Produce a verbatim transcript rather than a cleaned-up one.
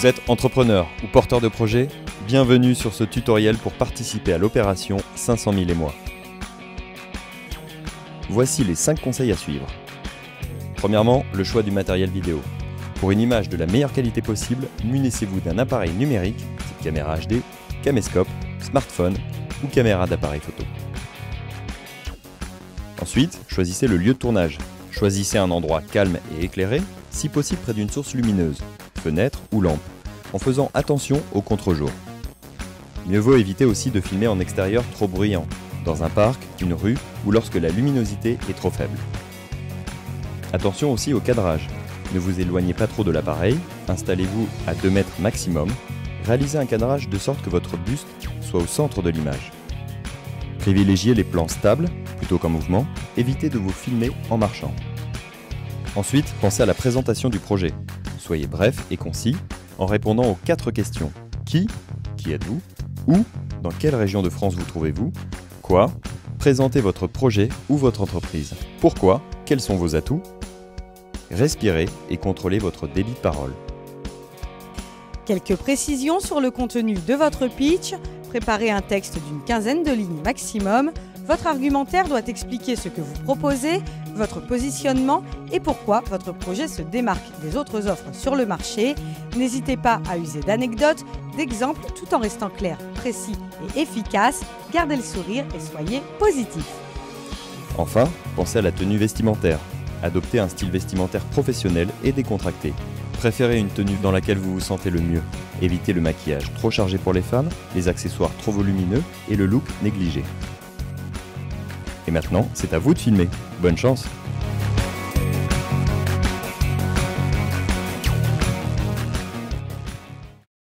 Vous êtes entrepreneur ou porteur de projet? Bienvenue sur ce tutoriel pour participer à l'opération cinq cent mille et moi. Voici les cinq conseils à suivre. Premièrement, le choix du matériel vidéo. Pour une image de la meilleure qualité possible, munissez-vous d'un appareil numérique, type caméra H D, caméscope, smartphone ou caméra d'appareil photo. Ensuite, choisissez le lieu de tournage. Choisissez un endroit calme et éclairé, si possible près d'une source lumineuse, fenêtre ou lampe, en faisant attention au contre-jour. Mieux vaut éviter aussi de filmer en extérieur trop bruyant, dans un parc, une rue ou lorsque la luminosité est trop faible. Attention aussi au cadrage. Ne vous éloignez pas trop de l'appareil, installez-vous à deux mètres maximum, réalisez un cadrage de sorte que votre buste soit au centre de l'image. Privilégiez les plans stables, plutôt qu'en mouvement, évitez de vous filmer en marchant. Ensuite, pensez à la présentation du projet. Soyez bref et concis en répondant aux quatre questions. Qui? Qui êtes-vous? Où? Dans quelle région de France vous trouvez-vous? Quoi? Présentez votre projet ou votre entreprise. Pourquoi? Quels sont vos atouts? Respirez et contrôlez votre débit de parole. Quelques précisions sur le contenu de votre pitch. Préparez un texte d'une quinzaine de lignes maximum. Votre argumentaire doit expliquer ce que vous proposez, votre positionnement et pourquoi votre projet se démarque des autres offres sur le marché. N'hésitez pas à user d'anecdotes, d'exemples, tout en restant clair, précis et efficace. Gardez le sourire et soyez positif. Enfin, pensez à la tenue vestimentaire. Adoptez un style vestimentaire professionnel et décontracté. Préférez une tenue dans laquelle vous vous sentez le mieux. Évitez le maquillage trop chargé pour les femmes, les accessoires trop volumineux et le look négligé. Et maintenant, c'est à vous de filmer. Bonne chance!